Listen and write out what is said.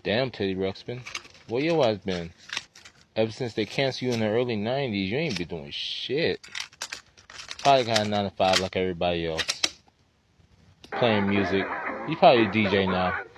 Damn, Teddy Ruxpin. Where your ass been? Ever since they canceled you in the early 90s, you ain't been doing shit. Probably got a 9 to 5 like everybody else. Playing music. You probably a DJ now.